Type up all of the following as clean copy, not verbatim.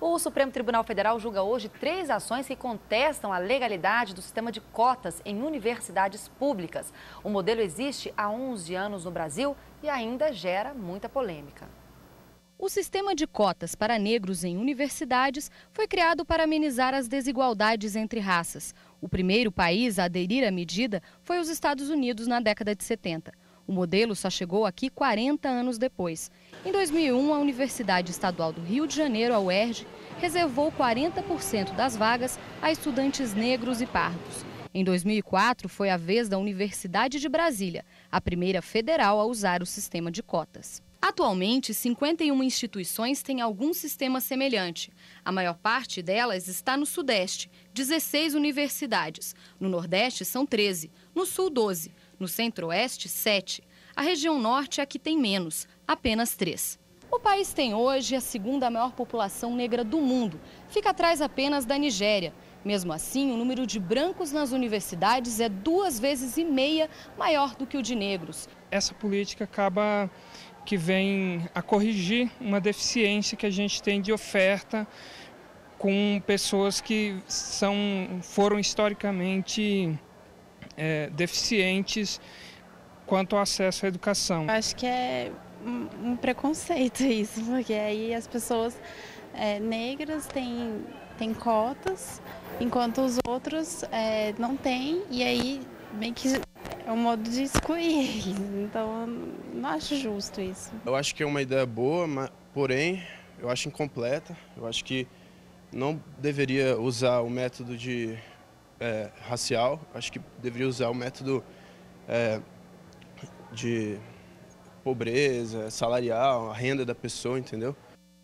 O Supremo Tribunal Federal julga hoje 3 ações que contestam a legalidade do sistema de cotas em universidades públicas. O modelo existe há 11 anos no Brasil e ainda gera muita polêmica. O sistema de cotas para negros em universidades foi criado para amenizar as desigualdades entre raças. O primeiro país a aderir à medida foi os Estados Unidos na década de 70. O modelo só chegou aqui 40 anos depois. Em 2001, a Universidade Estadual do Rio de Janeiro, a UERJ, reservou 40% das vagas a estudantes negros e pardos. Em 2004, foi a vez da Universidade de Brasília, a primeira federal a usar o sistema de cotas. Atualmente, 51 instituições têm algum sistema semelhante. A maior parte delas está no Sudeste, 16 universidades. No Nordeste, são 13. No Sul, 12. No Centro-Oeste, 7. A região Norte é a que tem menos, apenas 3. O país tem hoje a segunda maior população negra do mundo. Fica atrás apenas da Nigéria. Mesmo assim, o número de brancos nas universidades é 2,5 vezes maior do que o de negros. Essa política acaba que vem a corrigir uma deficiência que a gente tem de oferta com pessoas que foram historicamente deficientes quanto ao acesso à educação. Acho que é um preconceito isso, porque aí as pessoas negras têm cotas, enquanto os outros não têm, e aí meio que é um modo de excluir. Então, não acho justo isso. Eu acho que é uma ideia boa, porém, eu acho incompleta. Eu acho que não deveria usar o método racial. Acho que deveria usar o método de pobreza, salarial, a renda da pessoa, entendeu?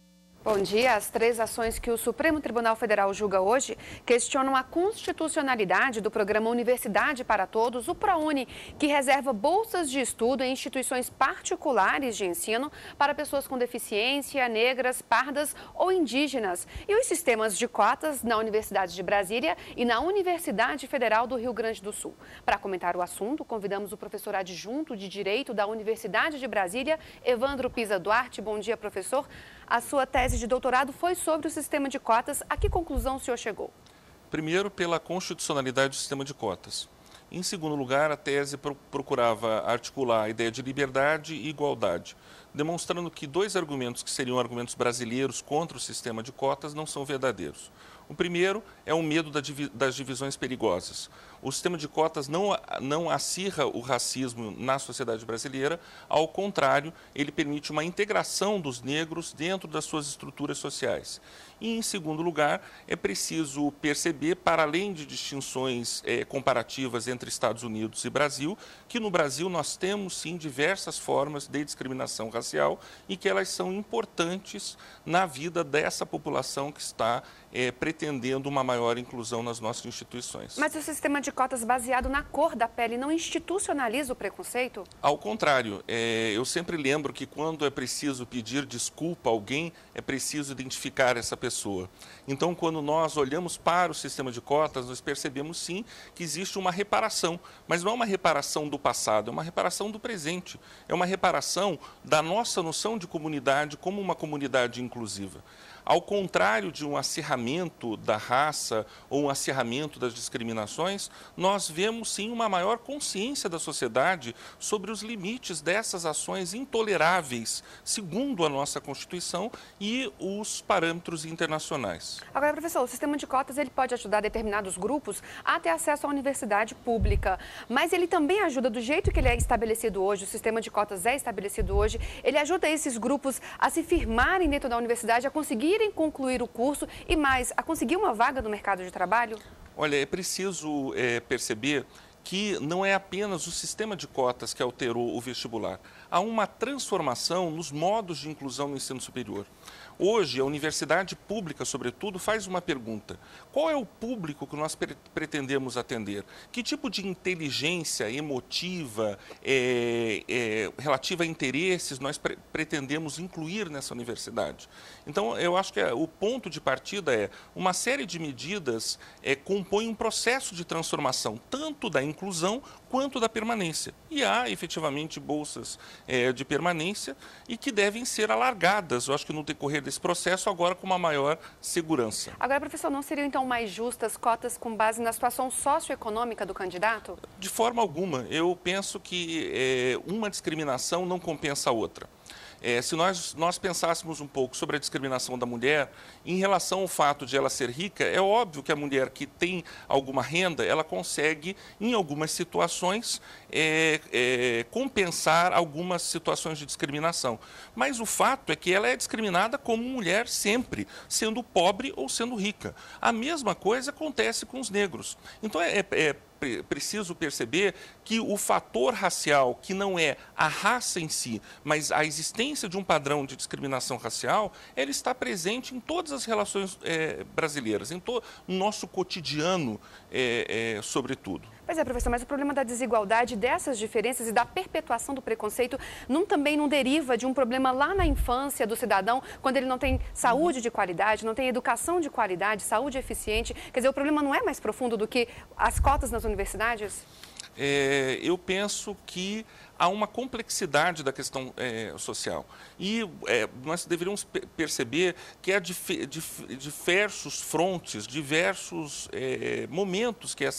Bom dia. As 3 ações que o Supremo Tribunal Federal julga hoje questionam a constitucionalidade do programa Universidade para Todos, o ProUni, que reserva bolsas de estudo em instituições particulares de ensino para pessoas com deficiência, negras, pardas ou indígenas, e os sistemas de cotas na Universidade de Brasília e na Universidade Federal do Rio Grande do Sul. Para comentar o assunto, convidamos o professor adjunto de Direito da Universidade de Brasília, Evandro Pisa Duarte. Bom dia, professor. A sua tese de doutorado foi sobre o sistema de cotas. A que conclusão o senhor chegou? Primeiro, pela constitucionalidade do sistema de cotas. Em segundo lugar, a tese procurava articular a ideia de liberdade e igualdade, demonstrando que 2 argumentos que seriam argumentos brasileiros contra o sistema de cotas não são verdadeiros. O primeiro é o medo das divisões perigosas. O sistema de cotas não acirra o racismo na sociedade brasileira, ao contrário, ele permite uma integração dos negros dentro das suas estruturas sociais. E, em segundo lugar, é preciso perceber, para além de distinções comparativas entre Estados Unidos e Brasil, que no Brasil nós temos, sim, diversas formas de discriminação racial e que elas são importantes na vida dessa população que está pretendendo uma maior inclusão nas nossas instituições. Mas o sistema de cotas baseado na cor da pele não institucionaliza o preconceito? Ao contrário, eu sempre lembro que quando é preciso pedir desculpa a alguém, é preciso identificar essa pessoa. Então, quando nós olhamos para o sistema de cotas, nós percebemos sim que existe uma reparação, mas não é uma reparação do passado, é uma reparação do presente, é uma reparação da nossa noção de comunidade como uma comunidade inclusiva. Ao contrário de um acirramento da raça ou um acirramento das discriminações, nós vemos sim uma maior consciência da sociedade sobre os limites dessas ações intoleráveis, segundo a nossa Constituição e os parâmetros internacionais. Agora, professor, o sistema de cotas ele pode ajudar determinados grupos a ter acesso à universidade pública, mas ele também ajuda, do jeito que ele é estabelecido hoje, o sistema de cotas é estabelecido hoje, ele ajuda esses grupos a se firmarem dentro da universidade, a conseguirem concluir o curso e mais, a conseguir uma vaga no mercado de trabalho? Olha, é preciso perceber que não é apenas o sistema de cotas que alterou o vestibular. Há uma transformação nos modos de inclusão no ensino superior. Hoje, a universidade pública, sobretudo, faz uma pergunta: qual é o público que nós pretendemos atender? Que tipo de inteligência emotiva, relativa a interesses, nós pretendemos incluir nessa universidade? Então, eu acho que o ponto de partida é uma série de medidas compõe um processo de transformação, tanto da inclusão quanto da permanência. E há, efetivamente, bolsas de permanência e que devem ser alargadas, eu acho que no decorrer desse processo, agora com uma maior segurança. Agora, professor, não seriam então mais justas cotas com base na situação socioeconômica do candidato? De forma alguma. Eu penso que uma discriminação não compensa a outra. Se nós pensássemos um pouco sobre a discriminação da mulher, em relação ao fato de ela ser rica, é óbvio que a mulher que tem alguma renda, ela consegue, em algumas situações, compensar algumas situações de discriminação. Mas o fato é que ela é discriminada como mulher sempre, sendo pobre ou sendo rica. A mesma coisa acontece com os negros. Então, preciso perceber que o fator racial, que não é a raça em si, mas a existência de um padrão de discriminação racial, ele está presente em todas as relações brasileiras, em todo o nosso cotidiano, sobretudo. Pois é, professor, mas o problema da desigualdade, dessas diferenças e da perpetuação do preconceito também não deriva de um problema lá na infância do cidadão, quando ele não tem saúde de qualidade, não tem educação de qualidade, saúde eficiente. Quer dizer, o problema não é mais profundo do que as cotas nas universidades? Eu penso que há uma complexidade da questão social. E nós deveríamos perceber que há diversos frontes, diversos momentos que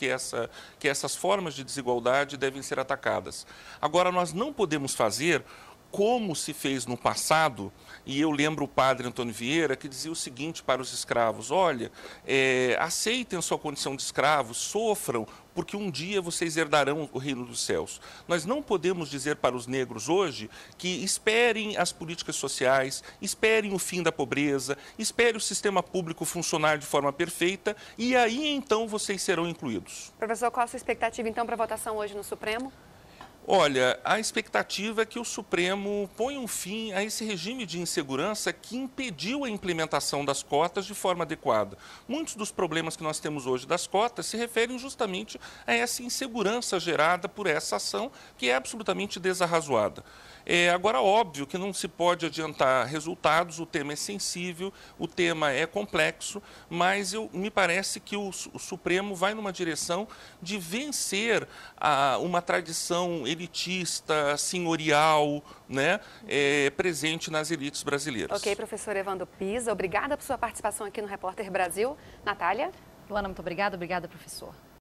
essas formas de desigualdade devem ser atacadas. Agora, nós não podemos fazer como se fez no passado, e eu lembro o padre Antônio Vieira, que dizia o seguinte para os escravos: olha, aceitem a sua condição de escravos, sofram, porque um dia vocês herdarão o reino dos céus. Nós não podemos dizer para os negros hoje que esperem as políticas sociais, esperem o fim da pobreza, esperem o sistema público funcionar de forma perfeita, e aí então vocês serão incluídos. Professor, qual a sua expectativa então para a votação hoje no Supremo? Olha, a expectativa é que o Supremo ponha um fim a esse regime de insegurança que impediu a implementação das cotas de forma adequada. Muitos dos problemas que nós temos hoje das cotas se referem justamente a essa insegurança gerada por essa ação que é absolutamente desarrazoada. Agora, óbvio que não se pode adiantar resultados, o tema é sensível, o tema é complexo, mas me parece que o Supremo vai numa direção de vencer uma tradição elitista, senhorial, né, presente nas elites brasileiras. Ok, professor Evandro Pisa, obrigada por sua participação aqui no Repórter Brasil. Natália? Luana, muito obrigada. Obrigada, professor.